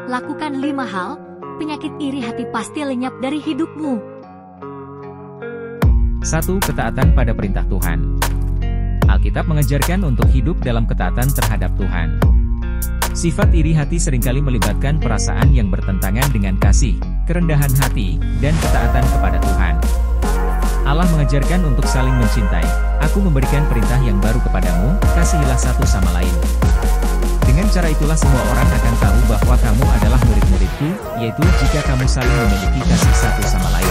Lakukan 5 hal, penyakit iri hati pasti lenyap dari hidupmu. 1. Ketaatan pada perintah Tuhan. Alkitab mengajarkan untuk hidup dalam ketaatan terhadap Tuhan. Sifat iri hati seringkali melibatkan perasaan yang bertentangan dengan kasih, kerendahan hati, dan ketaatan kepada Tuhan. Allah mengajarkan untuk saling mencintai. Aku memberikan perintah yang baru kepadamu, kasihilah satu sama lain. Dengan cara itulah semua orang akan tahu bahwa kamu adalah murid-muridku, yaitu jika kamu saling memiliki kasih satu sama lain.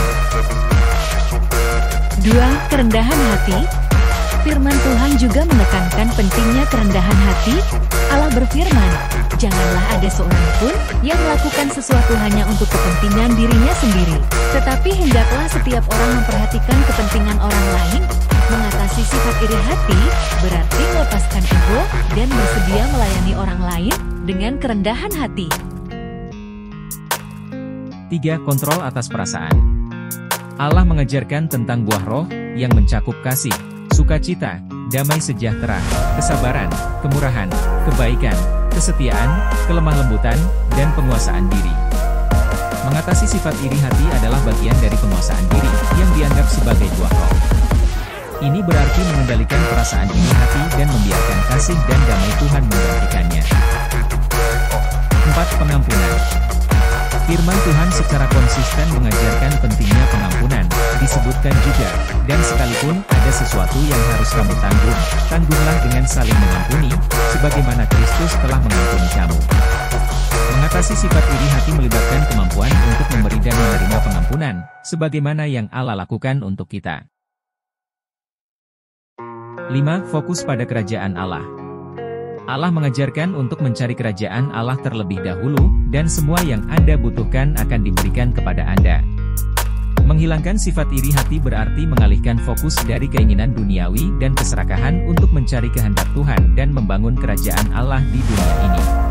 2. Kerendahan hati. Firman Tuhan juga menekankan pentingnya kerendahan hati. Allah berfirman, janganlah ada seorang pun yang melakukan sesuatu hanya untuk kepentingan dirinya sendiri, tetapi hendaklah setiap orang memperhatikan kepentingan orang lain. Mengatasi sifat iri hati berarti melepaskan ego dan bersedia melayani orang lain dengan kerendahan hati. 3. Kontrol atas perasaan. Allah mengajarkan tentang buah roh yang mencakup kasih, sukacita, damai sejahtera, kesabaran, kemurahan, kebaikan, kesetiaan, kelemah lembutan, dan penguasaan diri. Mengatasi sifat iri hati adalah bagian dari penguasaan diri yang dianggap sebagai buah roh. Ini berarti mengendalikan perasaan iri hati dan membiarkan kasih dan damai Tuhan menggantikannya. 4. Pengampunan. Firman Tuhan secara konsisten mengajarkan pentingnya pengampunan, disebutkan juga, dan sekalipun ada sesuatu yang harus kamu tanggung, tanggunglah dengan saling mengampuni, sebagaimana Kristus telah mengampuni kamu. Mengatasi sifat iri hati melibatkan kemampuan untuk memberi dan menerima pengampunan, sebagaimana yang Allah lakukan untuk kita. 5. Fokus pada kerajaan Allah. Allah mengajarkan untuk mencari kerajaan Allah terlebih dahulu, dan semua yang Anda butuhkan akan diberikan kepada Anda. Menghilangkan sifat iri hati berarti mengalihkan fokus dari keinginan duniawi dan keserakahan untuk mencari kehendak Tuhan dan membangun kerajaan Allah di dunia ini.